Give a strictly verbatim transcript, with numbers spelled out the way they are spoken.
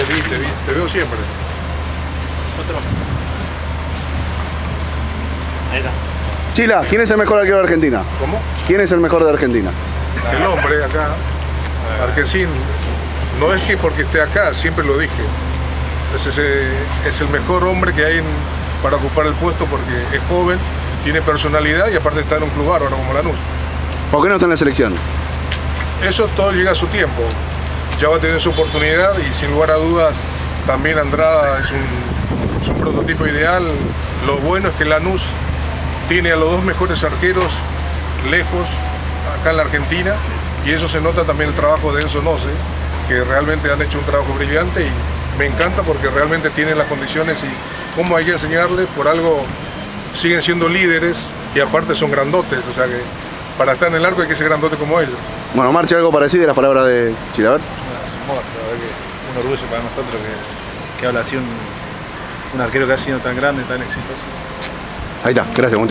Sí, te, vi, te veo siempre. Otro. Ahí está. Chila, ¿quién es el mejor arquero de Argentina? ¿Cómo? ¿Quién es el mejor de Argentina? El hombre acá, Arquesín, no es que porque esté acá, siempre lo dije. Es, ese, es el mejor hombre que hay en, para ocupar el puesto porque es joven, tiene personalidad y aparte está en un club bárbaro como Lanús. ¿Por qué no está en la selección? Eso todo llega a su tiempo. Ya va a tener su oportunidad y sin lugar a dudas también Andrada es un, es un prototipo ideal. Lo bueno es que Lanús tiene a los dos mejores arqueros lejos acá en la Argentina y eso se nota también el trabajo de Enzo Noce, que realmente han hecho un trabajo brillante y me encanta porque realmente tienen las condiciones y cómo hay que enseñarles, por algo siguen siendo líderes y aparte son grandotes, o sea que para estar en el arco hay que ser grandote como ellos. Bueno, Marche, algo parecido de las palabras de Chilaver. La verdad que un orgullo para nosotros que, que habla así un, un arquero que ha sido tan grande, tan exitoso. Ahí está, gracias.